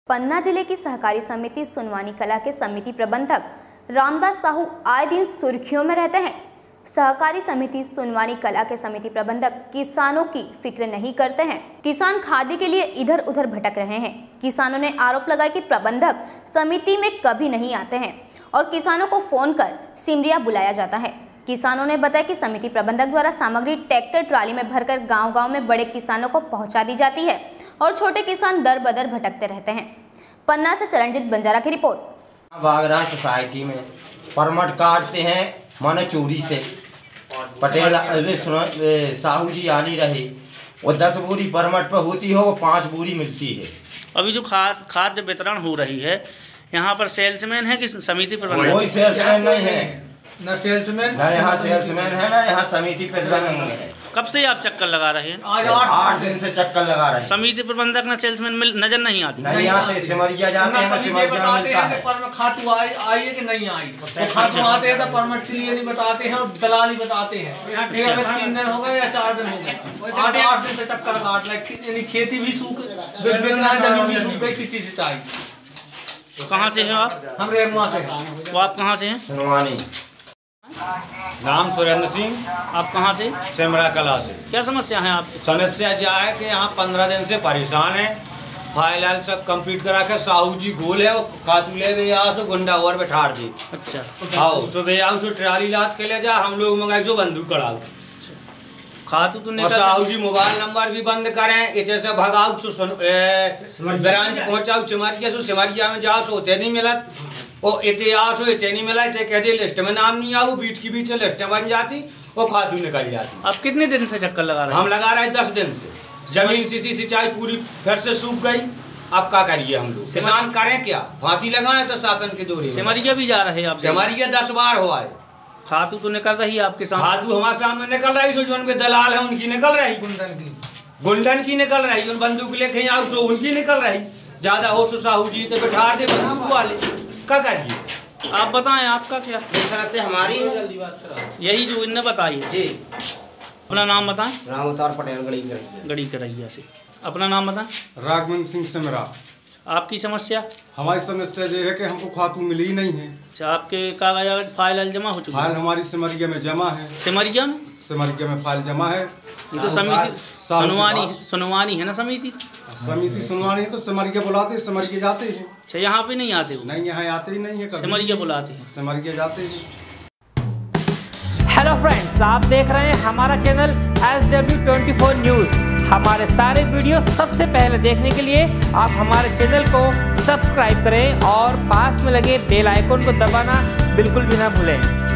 पन्ना जिले की सहकारी समिति सुनवानी कला के समिति प्रबंधक रामदास साहू आए दिन सुर्खियों में रहते हैं। सहकारी समिति सुनवानी कला के समिति प्रबंधक किसानों की फिक्र नहीं करते हैं। किसान खादी के लिए इधर उधर भटक रहे हैं। किसानों ने आरोप लगाया कि प्रबंधक समिति में कभी नहीं आते हैं और किसानों को फोन कर सिमरिया बुलाया जाता है। किसानों ने बताया कि समिति प्रबंधक द्वारा सामग्री ट्रैक्टर ट्राली में भरकर गांव-गांव में बड़े किसानों को पहुंचा दी जाती है और छोटे किसान दर बदर भटकते रहते हैं। पन्ना से चरणजीत बंजारा की रिपोर्ट। बागरा सोसाइटी में परमट काटते हैं माने चोरी से। पटेल साहू जी आली रहे वो 10 बोरी परमट पर होती हो, वो 5 बोरी मिलती है। अभी जो खाद्य वितरण हो रही है यहाँ पर सेल्समैन है कि समिति प्रबंधक? कोई सेल्समैन नहीं है, न सेल्समैन न यहाँ सेल्समैन है, न यहाँ समिति प्रबंधक है। कब से आप चक्कर लगा रहे हैं? आज 8 दिन से चक्कर लगा रहे हैं। समिति प्रबंधक न सेल्समैन नजर नहीं आती? नहीं आते, सिमरिया जाते हैं, सिमरिया मिलता है। परमट खातू आई है कि नहीं आई, तो खातू आते हैं तो परमट के लिए नहीं बताते हैं और दलाल ही बताते हैं। यहाँ 3 दिन हो गए या 4 दिन हो गए, 8 दिन से चक्कर काट रहे। खेती भी सूख, जमीन भी सूख गई, सिंचाई सिंचाई। कहाँ से हैं आप? हम रेमुआ से हैं। तो आप कहाँ से हैं? सुनवानी। नाम सुरेंद्र सिंह। आप कहाँ से? सेमरा कला से। क्या समस्या है आपकी? समस्या क्या है कि यहाँ 15 दिन से परेशान है। फाइल सब कंप्लीट करा के साहू जी गोल है, कातुले वे यहाँ से गुंडा और बैठा दी। अच्छा, आओ सुबह आओ सो ट्राली लाद के ले जा, हम लोग मंगाई सो बंदूक कड़ाओ। खातू तो और साहू जी मोबाइल नंबर भी बंद करें, ये जैसे भगाओ सो ब्रांच पहुँचाओ सिमरिया सो, सिमरिया में जाओ सो होते नहीं मिलत, और इतिहास हो इतने नहीं मिला, इतने कहते लिस्ट में नाम नहीं आओ, बीच की बीच लिस्ट बन जाती और खातू निकल जाती। आप कितने दिन से चक्कर लगा रहे हैं? हम लगा रहे हैं 10 दिन से। जमीन सिंचाई पूरी फिर से सूख गई। अब क्या करिए हम लोग? किसान करें क्या? फांसी लगाएं तो शासन के दौरे। सिमरिया भी जा रहे हैं आप? सिमरिया 10 बार हुआ है। खातू तो निकल रही है आपके सामने? खातू हमारे सामने निकल रही, सो जो उनके दलाल है उनकी निकल रही, गुंडन की निकल रही, उन बंदूक लेके आओ सो उनकी निकल रही। ज्यादा हो सो साहू जी तो बैठा दे बंदूक वाले, क्या करिए? आप बताएं आपका क्या समस्या हमारी है? यही जो इनने बताई जी। अपना नाम बताएं। रामअवतार पटेल गड़ी करैया से। अपना नाम बताएं। राघवन सिंह सेमरा। आपकी समस्या? हमारी समस्या ये है कि हमको खातू मिली ही नहीं है। अच्छा, आपके कागज फाइल जमा हो चुकी है? फाइल हमारी सिमरिया में जमा है। सिमरिया में? सिमरिया में फाइल जमा है। ये तो समिति सुनवानी है ना? समिति सुनवानी है तो सिमरिया बुलाते हैं, सिमरिया जाते हैं। अच्छा, यहाँ पे नहीं आते हो? नहीं, यहाँ आते ही नहीं है, सिमरिया बुलाते हैं, सिमरिया जाते हैं। हेलो फ्रेंड्स, आप देख रहे हैं हमारा चैनल SW24 न्यूज़। हमारे सारे वीडियो सबसे पहले देखने के लिए आप हमारे चैनल को सब्सक्राइब करें और पास में लगे बेल आइकन को दबाना बिल्कुल भी ना भूलें।